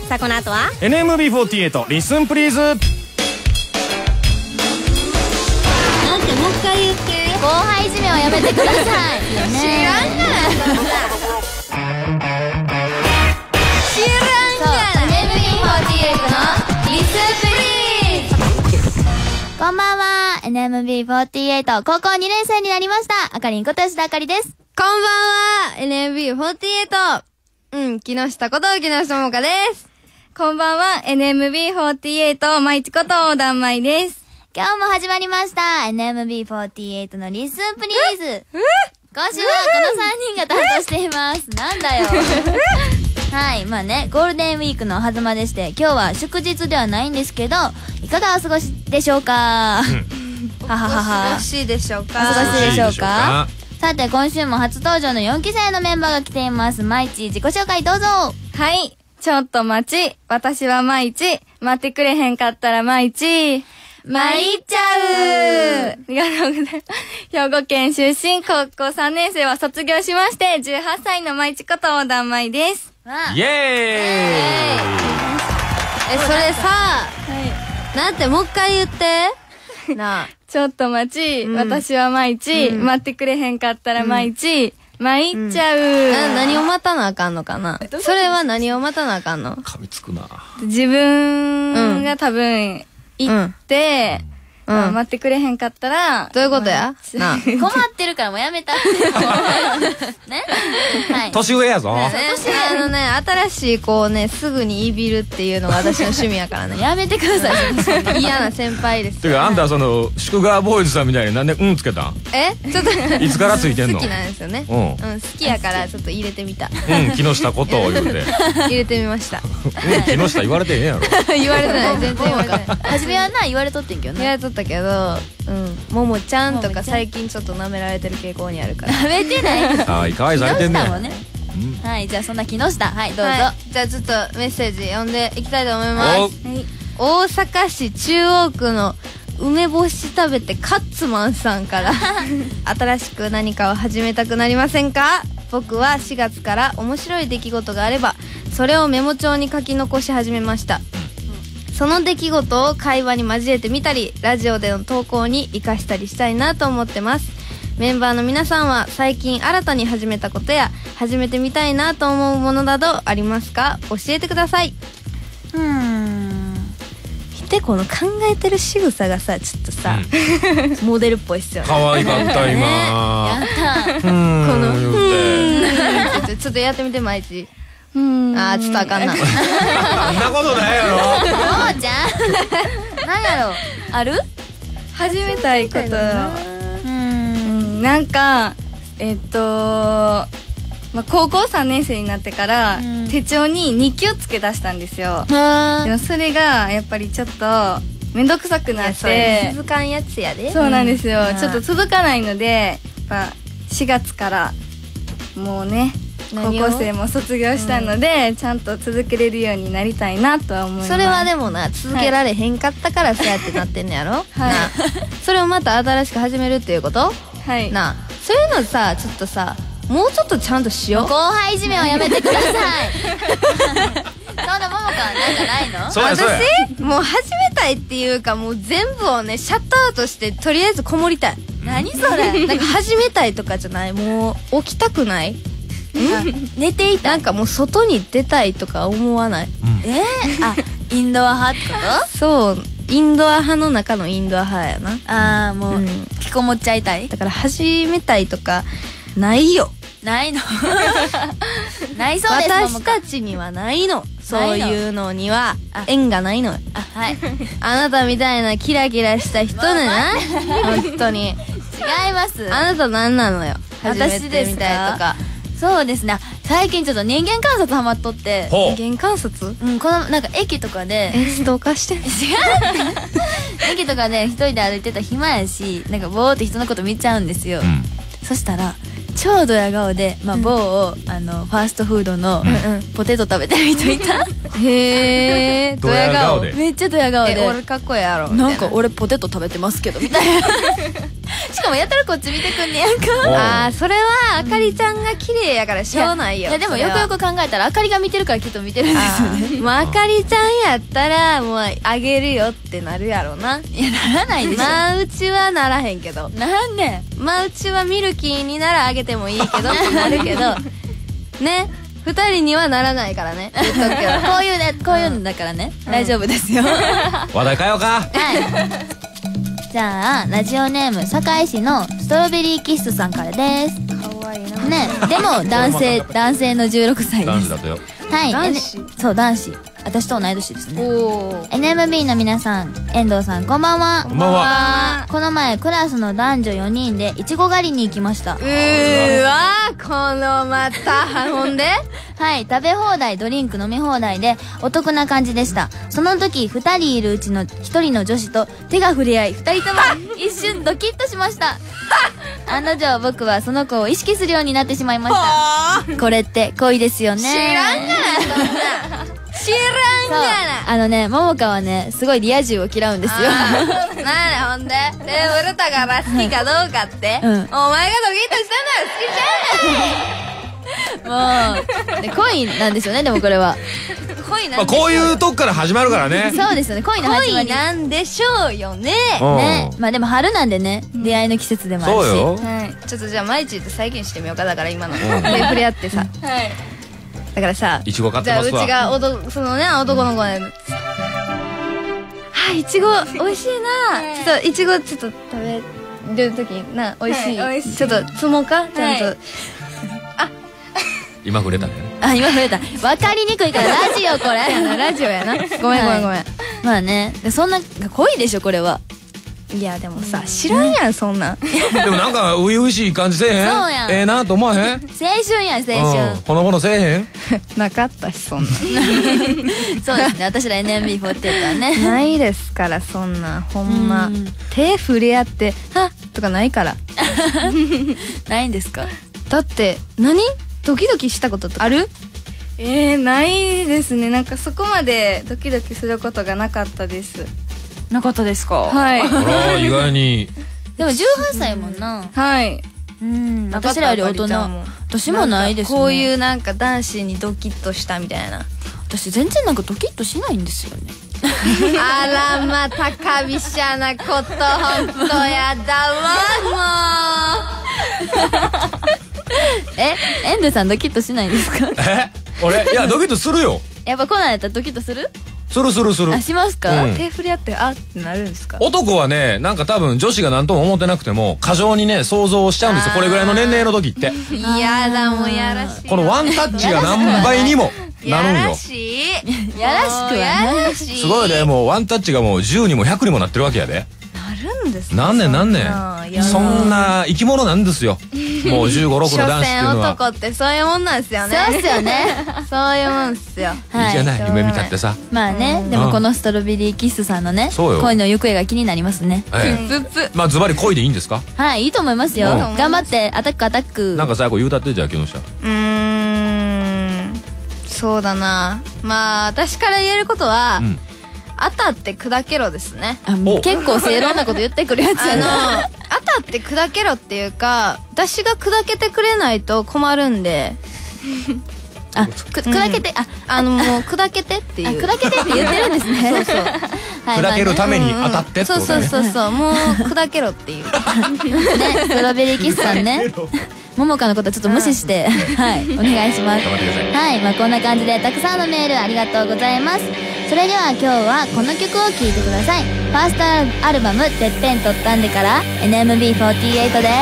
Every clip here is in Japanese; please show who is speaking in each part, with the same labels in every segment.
Speaker 1: さあこの後は
Speaker 2: NMB48 リスンプリーズ。
Speaker 1: なんてもう一回言って。後輩いじめはやめてください。知らんがな。知らんがな。NMB48 のリスンプリーズ。こんばんは。NMB48 高校2年生になりましたあかりんこと吉田あかりです。
Speaker 3: こんばんは。NMB48 木下こと木下桃香です。
Speaker 4: こんばんは。NMB48 まいちこと横断まいです。
Speaker 1: 今日も始まりました NMB48 のリスンプリーズ。今週はこの3人が担当しています。なんだよ。はい、まあね、ゴールデンウィークの狭間でして、今日は祝日ではないんですけど、いかがお過ごしでしょうか。
Speaker 3: はははは。お過ごしでしょうか。
Speaker 1: お過ごしでしょうか。さて、今週も初登場の4期生のメンバーが来ています。まいち、自己紹介どうぞ。
Speaker 4: はい、ちょっと待ち。私はまいち。待ってくれへんかったらまいち。参っちゃう。ありがとうございます。兵庫県出身、高校3年生は卒業しまして、18歳のまいちこと横断まいです。
Speaker 2: イエーイ。
Speaker 3: それさ、なんてもう一回言って。なあ。
Speaker 4: ちょっと待ち、私はまいち、待ってくれへんかったらまいち、参っちゃう。
Speaker 3: 何を待たなあかんのかな。それは何を待たなあかんの。
Speaker 2: 噛みつくな。
Speaker 4: 自分が多分、行って、待ってくれへんかったら、
Speaker 3: どういうことや
Speaker 1: なあ。困ってるからもうやめたって。ね。はい。
Speaker 2: 年上やぞ。
Speaker 3: 新しい子をね、すぐにいびるっていうのが私の趣味やからね。
Speaker 1: やめてください。
Speaker 3: 嫌な先輩です。
Speaker 2: てか、あんたその、宿川ボーイズさんみたいになんでつけたん？
Speaker 3: ちょっと。
Speaker 2: いつからついてんの？
Speaker 3: 好きなんですよね。好きやからちょっと入れてみた。
Speaker 2: 木下ことを言うて。
Speaker 3: 入れてみました。
Speaker 2: 木下言われてへんやろ。
Speaker 3: 言われてない。全然言われてない。
Speaker 1: 初めはな、言われとってんけどね。
Speaker 3: 言われとったけど、ももちゃんとか最近ちょっと舐められてる傾向にあるから。
Speaker 1: 舐めてない。
Speaker 2: はい、かわいされてんねん。
Speaker 1: はい、じゃあそんな木下、はい、どうぞ。
Speaker 3: じゃあちょっとメッセージ読んでいきたいと思います。大阪市中央区の梅干し食べてカッツマンさんから新しく何かを始めたくなりませんか？僕は4月から面白い出来事があればそれをメモ帳に書き残し始めました。その出来事を会話に交えてみたりラジオでの投稿に活かしたりしたいなと思ってます。メンバーの皆さんは最近新たに始めたことや始めてみたいなと思うものなどありますか？教えてください。見てこの考えてる仕草がさちょっとさ、モデルっぽいっすよね。
Speaker 2: 可愛かった今。
Speaker 1: やった。こ
Speaker 3: のちょっとやってみて毎日。ちょっとあかんな。
Speaker 2: そんなことないやろ。
Speaker 1: ももちゃん。なんやろ。ある？
Speaker 4: 始めたいこと。なんか高校3年生になってから手帳に日記をつけ出したんですよ。でもそれがやっぱりちょっとめんどくさくなって、
Speaker 3: 続かんやつやで。
Speaker 4: そうなんですよ。ちょっと続かないので、やっぱ4月からもうね高校生も卒業したので、ちゃんと続けれるようになりたいなとは思います。
Speaker 3: それはでもな、続けられへんかったからそうやってなってんのやろ。はい。それをまた新しく始めるっていうこと？はい。なあ、そういうのさ、ちょっとさ、もうちょっとちゃんとしよう。
Speaker 1: 後輩いじめはやめてください。そんなももかなんかないの？
Speaker 3: 私もう始めたいっていうかもう全部をねシャットアウトしてとりあえずこもりたい。
Speaker 1: 何それ？
Speaker 3: なんか始めたいとかじゃない。もう起きたくない？
Speaker 1: 寝ていた
Speaker 3: なんかもう外に出たいとか思わない？
Speaker 1: インドア派ってこと？
Speaker 3: そう、インドア派の中のインドア派やな。
Speaker 1: もう引きこもっちゃいたい。
Speaker 3: だから始めたいとかないよ。
Speaker 1: ないの？ないそうです。
Speaker 3: 私たちにはないの。そういうのには縁がないの。
Speaker 1: はい。
Speaker 3: あなたみたいなキラキラした人ねな。本当に。
Speaker 1: 違います。
Speaker 3: あなた何なのよ。
Speaker 1: 私ですか？
Speaker 3: みたいとか。
Speaker 1: そうですね。最近ちょっと人間観察ハマっとって。
Speaker 3: 人間観察？
Speaker 1: このなんか駅とかで。
Speaker 3: ストーカーしてんの？違
Speaker 1: う。駅とかで一人で歩いてたら暇やし、なんかぼーって人のこと見ちゃうんですよ。そしたら超ドヤ顔で、まあ、某、ファーストフードのポテト食べてる人いた。
Speaker 3: へー、
Speaker 2: ドヤ顔で
Speaker 1: めっちゃドヤ顔で。
Speaker 3: 俺かっこええやろ。
Speaker 1: なんか俺ポテト食べてますけど、みたいな。しかもやたらこっち見てくんねやんか。
Speaker 3: あー、それはあかりちゃんが綺麗やからしょうないよ。
Speaker 1: いやでもよくよく考えたらあかりが見てるからきっと見てるんですよね。
Speaker 3: もうあかりちゃんやったらもうあげるよってなるやろな。
Speaker 1: いやならないでしょ。
Speaker 3: まあうちはならへんけど、
Speaker 1: なんで
Speaker 3: まあうちはミルキーにならあげてもいいけどってなるけどね、二人にはならないからね、言っとくけど。
Speaker 1: こういうね、こういうのだからね、大丈夫ですよ。
Speaker 2: 話題変えようか。
Speaker 1: はい。じゃあラジオネーム堺市のストロベリーキッスさんからです。
Speaker 3: かわいいな。
Speaker 1: ね、でも男性の16歳です。
Speaker 2: 男子だとよ。
Speaker 1: はい。
Speaker 3: 男子
Speaker 1: そう、男子。私と同い年ですね。
Speaker 3: おー。
Speaker 1: NMB の皆さん、遠藤さんこんばんは。
Speaker 2: こんばんは。
Speaker 1: この前クラスの男女4人でいちご狩りに行きました。
Speaker 3: うーわー、このまた、ほんで
Speaker 1: はい、食べ放題、ドリンク飲み放題でお得な感じでした。その時2人いるうちの1人の女子と手が触れ合い、2人とも一瞬ドキッとしました。案の定僕はその子を意識するようになってしまいました。これって恋ですよね。
Speaker 3: 知らんがな、そんな。知らんがな。
Speaker 1: ももかはね、すごいリア充を嫌うんですよ。
Speaker 3: なんだほんで、ウルタが好きかどうかって、
Speaker 1: うん
Speaker 3: お前がドキッとしたのは好きじゃない。
Speaker 1: もう、で恋なんですよね、でもこれは。
Speaker 3: 恋なんでしょう、
Speaker 2: まあこういうとこから始まるからね。
Speaker 1: そうですよね、恋の始まり。
Speaker 3: 恋なんでしょうよね。
Speaker 1: ね。まあでも春なんでね、出会いの季節でもあるし。
Speaker 2: そうよ。
Speaker 3: はい、ちょっとじゃあ毎日って再現してみようか。だから今の
Speaker 2: ん
Speaker 3: 手触れ合ってさ、
Speaker 4: はい。
Speaker 3: だからさ、
Speaker 2: いちご買って
Speaker 3: じゃあうち
Speaker 2: ますわ。
Speaker 3: がそのね、男の子ね、はい、いちご美味しいな。ちょっといちごちょっと食べるときな、美味しい。
Speaker 4: はい美味しい
Speaker 3: ちょっと積もうか、ちゃんと。
Speaker 4: はい
Speaker 2: 今触れたんだよね。
Speaker 1: あ、今触れた。わかりにくいからラジオこれ。
Speaker 3: ラジオやな。ごめんごめんごめん。
Speaker 1: まあね、そんな、恋でしょ、これは。
Speaker 3: いやでもさ、知らんやんそんなん。
Speaker 2: でもなんか初々しい感じせえへん。
Speaker 1: そうやん
Speaker 2: ええなと思わへん。
Speaker 1: 青春やん、青春。
Speaker 2: ほのぼのせえへん。
Speaker 3: なかったしそんな。
Speaker 1: そうですね、私ら NMB48 はね。
Speaker 3: ないですからそんな、ほんま
Speaker 1: うん
Speaker 3: 手触れ合ってはっとかないから。
Speaker 1: ないんですか？
Speaker 3: だって何ドキドキしたこととある？
Speaker 4: ないですね。なんかそこまでドキドキすることがなかったです。
Speaker 1: なかったですか？
Speaker 4: はい。
Speaker 2: あら意外に。
Speaker 1: でも18歳もんな。
Speaker 4: はい。
Speaker 1: うん、私らより大人。私もないですね。
Speaker 3: こういうなんか男子にドキッとしたみたいな。
Speaker 1: 私全然なんかドキッとしないんですよね。
Speaker 3: あらま、高飛車なこと、ほんとやだわ、
Speaker 1: 遠藤さんドキッとしないんですか？
Speaker 2: 俺いやドキッとするよ。
Speaker 1: やっぱこんなんやったらドキッとする？
Speaker 2: するするする。
Speaker 1: あ、しますか？
Speaker 2: うん
Speaker 3: 手振り合ってあってなるんですか？
Speaker 2: 男はね、なんか多分女子が何とも思ってなくても過剰にね想像しちゃうんですよ。これぐらいの年齢の時って
Speaker 3: やだ、もうやらしい。
Speaker 2: このワンタッチが何倍にもなるんよ。
Speaker 3: やらしい。
Speaker 1: やらしくはない
Speaker 3: やらしい。
Speaker 2: すごいね、もうワンタッチがもう10にも100にもなってるわけやで。
Speaker 3: なるんですか？
Speaker 2: なんねんなんねん。
Speaker 3: そんな
Speaker 2: そんな生き物なんですよ。もう15、6の男子っていうの
Speaker 3: 所詮
Speaker 2: は。
Speaker 3: 男ってそういうもんなんですよね。
Speaker 1: そうっすよね。
Speaker 3: そういうもんっすよ。
Speaker 2: いいじゃない、夢見たってさ。
Speaker 1: まあね、でもこのストロベリーキッスさんのね、
Speaker 2: そうよ
Speaker 1: 恋の行方が気になりますね。
Speaker 2: ええまあズバリ恋でいいんですか？
Speaker 1: はい、いいと思いますよ。
Speaker 2: うん
Speaker 1: 頑張って、アタックアタック。
Speaker 2: なんか最後言うたってじゃあ木下。
Speaker 3: そうだな。まあ私から言えることは、
Speaker 2: うん
Speaker 3: 当たって砕けろですね。
Speaker 1: あもう結構正論なこと言ってくるやつやな。
Speaker 3: 当たって砕けろっていうか、私が砕けてくれないと困るんで、
Speaker 1: あ、砕けて、
Speaker 3: もう砕けてっていう。
Speaker 1: 砕けてって言ってるんですね。そうそう。
Speaker 2: 砕けるために当たってって
Speaker 3: そうそう
Speaker 2: ことね。
Speaker 3: そうそう、もう砕けろっていう。
Speaker 1: ね、ストロベリーキッスさんね。ももかのことちょっと無視して、はい、お願いします。
Speaker 2: 頑張ってください。
Speaker 1: はい、まあこんな感じでたくさんのメールありがとうございます。それでは今日はこの曲を聴いてください。ファーストアルバム「てっぺんとったんで」から NMB48 で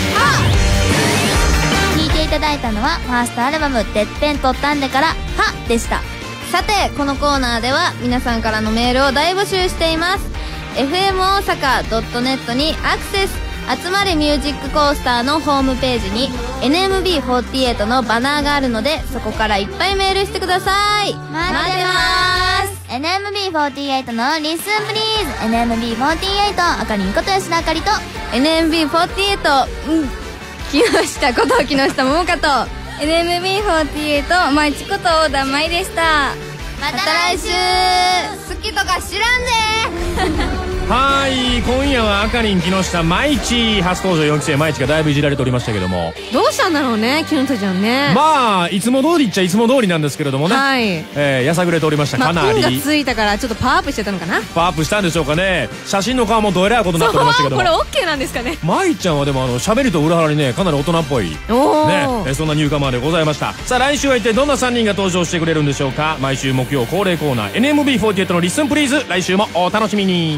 Speaker 1: 聴いていただいたのはファーストアルバム「てっぺんとったんで」から「は」でした。
Speaker 3: さて、このコーナーでは皆さんからのメールを大募集しています。 FM 大阪 .net にアクセス。集まれミュージックコースターのホームページに NMB48 のバナーがあるので、そこからいっぱいメールしてください。
Speaker 1: 待ってまーす。 NMB48 のリスンプリーズ。 NMB48 あかりんこと吉田あかりと
Speaker 3: NMB48、 木下こと木下桃香と
Speaker 4: NMB48 まいちこと小田舞でした。
Speaker 1: また来週。
Speaker 3: 好きとか知らんで
Speaker 2: はい、今夜はあかりん木下舞一初登場4期生舞一がだいぶいじられておりましたけども、
Speaker 3: どうしたんだろうね木下ちゃんね。
Speaker 2: まあいつも通りっちゃいつも通りなんですけれどもね、
Speaker 3: はい、
Speaker 2: やさぐれておりました。かなり
Speaker 3: 運がついたからちょっとパワーアップしてたのかな。
Speaker 2: パワーアップしたんでしょうかね。写真の顔もどえらいことになっておりましたけども、
Speaker 3: これ OK なんですかね。
Speaker 2: 舞ちゃんはでも喋りと裏腹にねかなり大人っぽいね、そんなニューカマーでございました。さあ来週は一体どんな3人が登場してくれるんでしょうか。毎週木曜恒例コーナー NMB48 のリッスンプリーズ、来週もお楽しみに。